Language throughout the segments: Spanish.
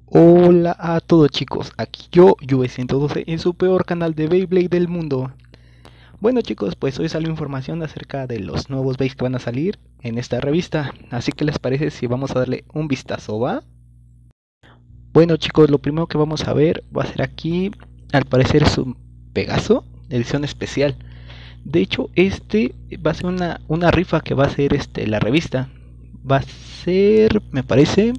Hola a todos chicos, aquí yo 112 en su peor canal de Beyblade del mundo. Bueno chicos, pues hoy salió información acerca de los nuevos Beys que van a salir en esta revista. Así que les parece si vamos a darle un vistazo, ¿va? Bueno chicos, lo primero que vamos a ver va a ser aquí, al parecer es un Pegaso, edición especial. De hecho, este va a ser una rifa que va a ser la revista. Va a ser, me parece.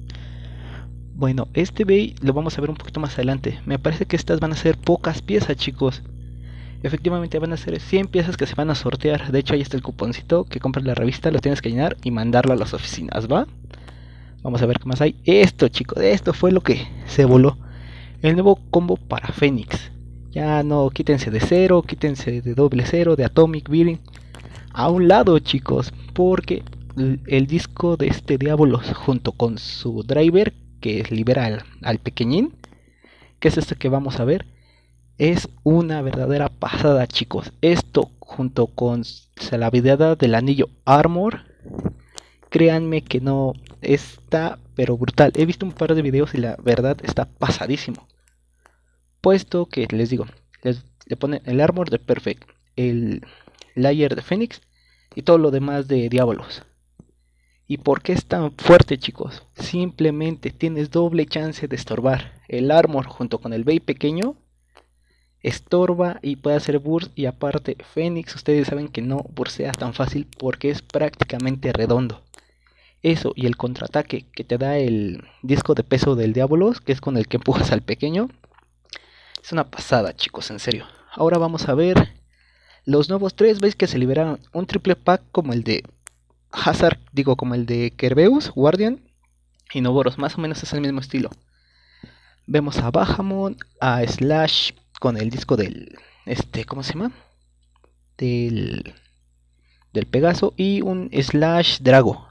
Bueno, este Bey lo vamos a ver un poquito más adelante. Me parece que estas van a ser pocas piezas, chicos. Efectivamente van a ser 100 piezas que se van a sortear. De hecho, ahí está el cuponcito que compras la revista, lo tienes que llenar y mandarlo a las oficinas, ¿va? Vamos a ver qué más hay. Esto, chicos, esto fue lo que se voló. El nuevo combo para Fénix. Ya no, quítense de cero, quítense de doble cero, de Atomic Beating. A un lado, chicos, porque el disco de este Diabolos junto con su driver que libera al pequeñín, que es este que vamos a ver, es una verdadera pasada, chicos. Esto junto con la videada del anillo Armor, créanme que no está pero brutal. He visto un par de videos y la verdad está pasadísimo. Puesto que les digo, le ponen el Armor de Perfect, el Layer de Fénix y todo lo demás de Diabolos. ¿Y por qué es tan fuerte, chicos? Simplemente tienes doble chance de estorbar. El Armor junto con el Bey pequeño estorba y puede hacer burst. Y aparte, Fénix, ustedes saben que no bursea tan fácil porque es prácticamente redondo. Eso y el contraataque que te da el disco de peso del Diabolos, que es con el que empujas al pequeño, es una pasada, chicos, en serio. Ahora vamos a ver los nuevos tres. Veis que se liberaron un triple pack como el de Hazard, digo, como el de Kerbeus, Guardian y Noboros, más o menos es el mismo estilo. Vemos a Bahamon, a Slash con el disco del, ¿cómo se llama? Del Pegaso y un Slash Drago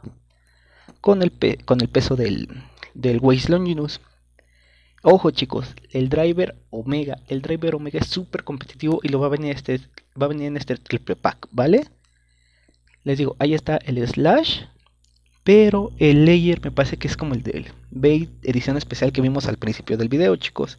con el peso del Waze Longinus. Ojo chicos, el driver Omega es súper competitivo y lo va a venir en este triple pack, ¿vale? Les digo, ahí está el Slash. Pero el layer me parece que es como el del Bait edición especial que vimos al principio del video, chicos.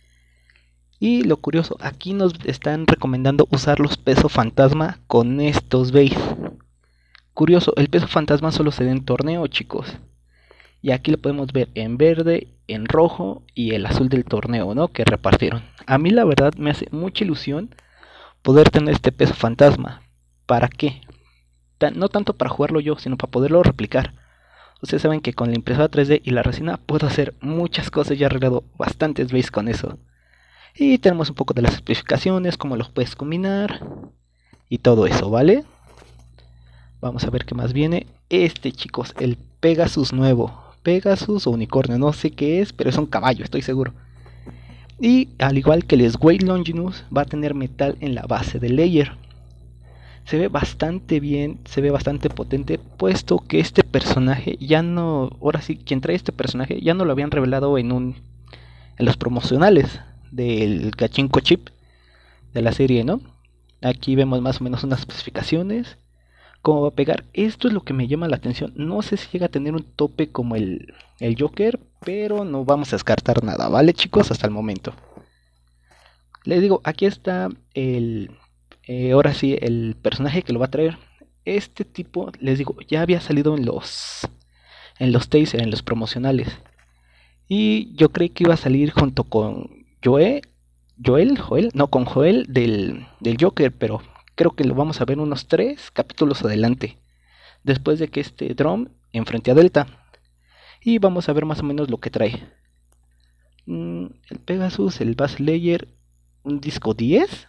Y lo curioso, aquí nos están recomendando usar los peso fantasma con estos baits. Curioso, el peso fantasma solo se da en torneo, chicos. Y aquí lo podemos ver en verde, en rojo y el azul del torneo, ¿no? Que repartieron. A mí la verdad me hace mucha ilusión poder tener este peso fantasma. ¿Para qué? No tanto para jugarlo yo, sino para poderlo replicar. Ustedes saben que con la impresora 3D y la resina puedo hacer muchas cosas. Ya he arreglado bastantes veis con eso. Y tenemos un poco de las especificaciones, cómo los puedes combinar y todo eso, ¿vale? Vamos a ver qué más viene. Chicos, el Pegasus nuevo. Pegasus o unicornio, no sé qué es, pero es un caballo, estoy seguro. Y al igual que el Sway Longinus, va a tener metal en la base del layer. Se ve bastante bien, se ve bastante potente, puesto que este personaje ya no, ahora sí, quien trae este personaje ya no lo habían revelado en los promocionales del Gachinko Chip de la serie, ¿no? Aquí vemos más o menos unas especificaciones, cómo va a pegar. Esto es lo que me llama la atención. No sé si llega a tener un tope como el Joker, pero no vamos a descartar nada, ¿vale, chicos? Hasta el momento. Les digo, aquí está ahora sí, el personaje que lo va a traer. Este tipo, les digo, ya había salido en los taser, en los promocionales. Y yo creí que iba a salir junto con Joel, no, con Joel del Joker, pero creo que lo vamos a ver unos 3 capítulos adelante. Después de que Drum enfrente a Delta. Y vamos a ver más o menos lo que trae. El Pegasus, el Bass Layer, un disco 10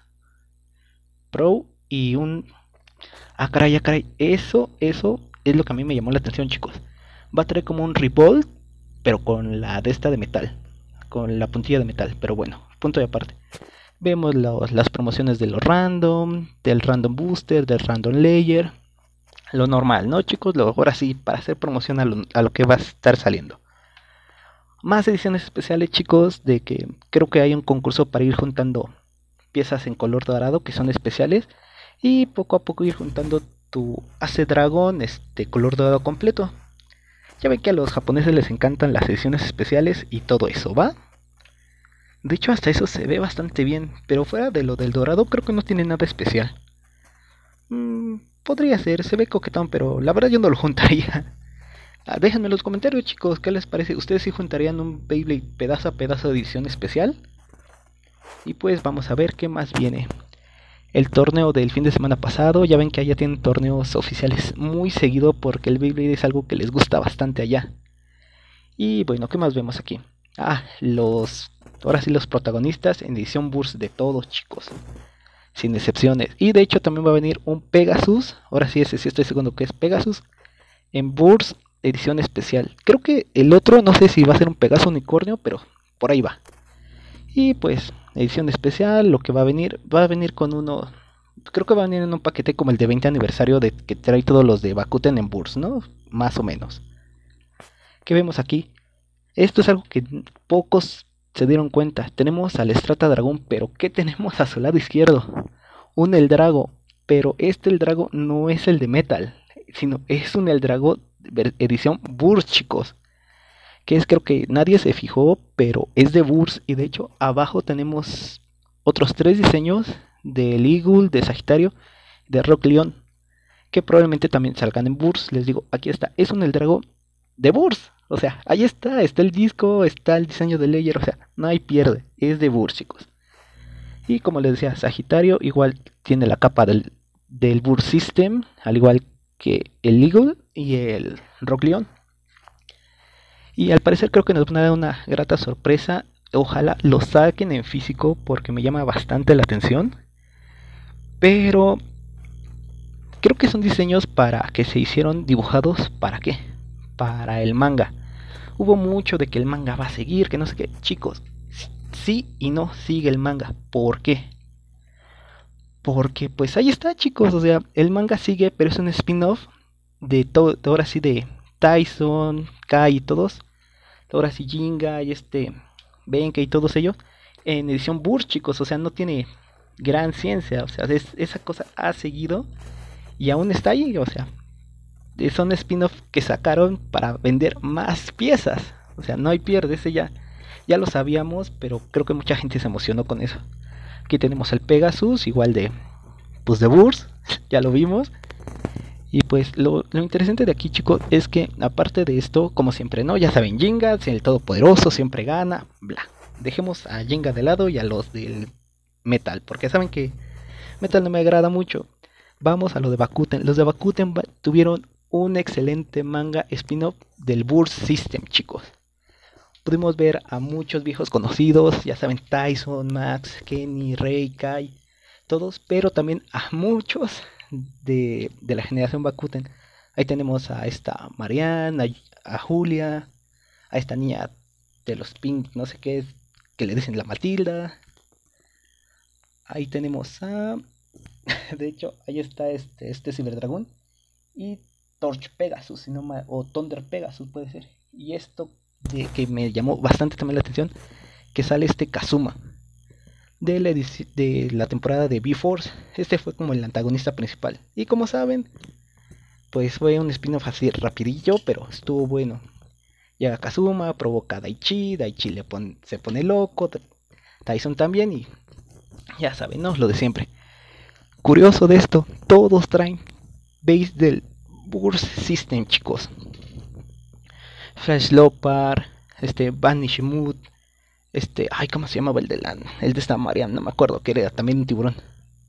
Pro y un... Ah, caray, ah, caray. Eso es lo que a mí me llamó la atención, chicos. Va a traer como un Revolt, pero con la de esta de metal. Con la puntilla de metal, pero bueno, punto de aparte. Vemos las promociones de los random, del random booster, del random layer. Lo normal, ¿no, chicos? Ahora sí, para hacer promoción a lo que va a estar saliendo. Más ediciones especiales, chicos, de que creo que hay un concurso para ir juntando piezas en color dorado que son especiales y poco a poco ir juntando tu Ace Dragon color dorado completo. Ya ven que a los japoneses les encantan las ediciones especiales y todo eso, ¿va? De hecho, hasta eso se ve bastante bien, pero fuera de lo del dorado creo que no tiene nada especial. Podría ser, se ve coquetón, pero la verdad yo no lo juntaría. Déjenme en los comentarios, chicos, ¿qué les parece? ¿Ustedes sí juntarían un Beyblade pedazo a pedazo de edición especial? Y pues vamos a ver qué más viene. El torneo del fin de semana pasado, ya ven que allá tienen torneos oficiales muy seguido porque el Beyblade es algo que les gusta bastante allá. Y bueno, ¿qué más vemos aquí? Ahora sí los protagonistas en edición Burst de todos, chicos. Sin excepciones. Y de hecho también va a venir un Pegasus. Ahora sí, ese sí estoy seguro que es Pegasus. En Burst edición especial. Creo que el otro, no sé si va a ser un Pegasus unicornio, pero por ahí va. Y pues, edición especial, lo que va a venir con uno. Creo que va a venir en un paquete como el de 20 aniversario de que trae todos los de Bakuten en Burst, ¿no? Más o menos. ¿Qué vemos aquí? Esto es algo que pocos se dieron cuenta. Tenemos al Strata Dragón, pero ¿qué tenemos a su lado izquierdo? Un Eldrago, pero este Eldrago no es el de Metal, sino es un Eldrago edición Burst, chicos. Que es, creo que nadie se fijó, pero es de Burst. Y de hecho abajo tenemos otros 3 diseños del Eagle, de Sagitario, de Rock León, que probablemente también salgan en Burst. Les digo, aquí está, es un Eldrago de Burst. O sea, ahí está el disco, está el diseño de Layer, o sea, no hay pierde, es de Burst, chicos. Y como les decía, Sagitario igual tiene la capa del Burst System, al igual que el Eagle y el Rock León. Y al parecer creo que nos van a dar una grata sorpresa. Ojalá lo saquen en físico porque me llama bastante la atención. Pero creo que son diseños para que se hicieron dibujados. ¿Para qué? Para el manga. Hubo mucho de que el manga va a seguir, que no sé qué. Chicos, sí y no sigue el manga. ¿Por qué? Porque pues ahí está, chicos. O sea, el manga sigue, pero es un spin-off de todo, ahora sí, de Tyson, Kai y todos. Ahora sí, Jinga y Benkei y todos ellos. En edición Burst, chicos. O sea, no tiene gran ciencia. O sea, esa cosa ha seguido y aún está ahí. O sea, son spin-off que sacaron para vender más piezas. O sea, no hay pierde, ese ya lo sabíamos, pero creo que mucha gente se emocionó con eso. Aquí tenemos el Pegasus, igual de Burst, ya lo vimos. Y pues lo interesante de aquí, chicos, es que aparte de esto, como siempre, ¿no? Ya saben, Jinga, el todopoderoso, siempre gana, bla. Dejemos a Jinga de lado y a los del Metal, porque saben que Metal no me agrada mucho. Vamos a lo de Bakuten. Los de Bakuten tuvieron un excelente manga spin-off del Burst System, chicos. Pudimos ver a muchos viejos conocidos, ya saben, Tyson, Max, Kenny, Rei, Kai, todos, pero también a muchos de la generación Bakuten. Ahí tenemos a esta Marianne, a Julia, a esta niña de los Pink, no sé qué es, que le dicen la Matilda. Ahí tenemos a... de hecho, ahí está este Cyberdragón y Torch Pegasus, si no o Thunder Pegasus puede ser. Y esto que me llamó bastante también la atención, que sale Kazuma de la temporada de B-Force. Este fue como el antagonista principal. Y como saben, pues fue un spin-off así rapidillo, pero estuvo bueno. Llega Kazuma, provoca a Daichi se pone loco, Tyson también, y ya saben, ¿no? Lo de siempre. Curioso de esto, todos traen base del Burst System, chicos. Flash Leopard, Vanish Mood, ay, ¿cómo se llamaba el de esta Marianne? No me acuerdo, que era también un tiburón.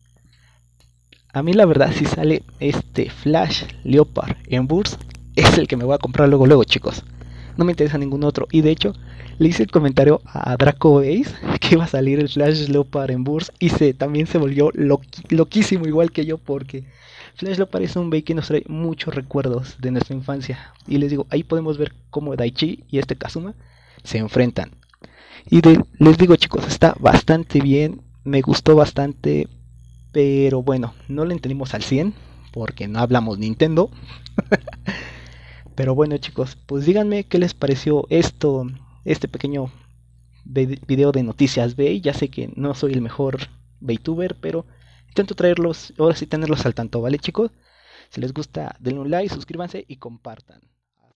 A mí la verdad, si sale Flash Leopard en Burst, es el que me voy a comprar luego, chicos. No me interesa ningún otro. Y de hecho, le hice el comentario a Draco Ace que iba a salir el Flash Leopard en Burst. Y también se volvió loquísimo igual que yo, porque Flash Leopard es un Bey que nos trae muchos recuerdos de nuestra infancia. Y les digo, ahí podemos ver cómo Daichi y Kazuma se enfrentan. Y les digo, chicos, está bastante bien, me gustó bastante, pero bueno, no lo entendimos al 100 porque no hablamos Nintendo. Pero bueno, chicos, pues díganme qué les pareció este pequeño video de noticias Bey. Ya sé que no soy el mejor Beytuber, pero intento traerlos, ahora sí tenerlos al tanto, ¿vale, chicos? Si les gusta, denle un like, suscríbanse y compartan.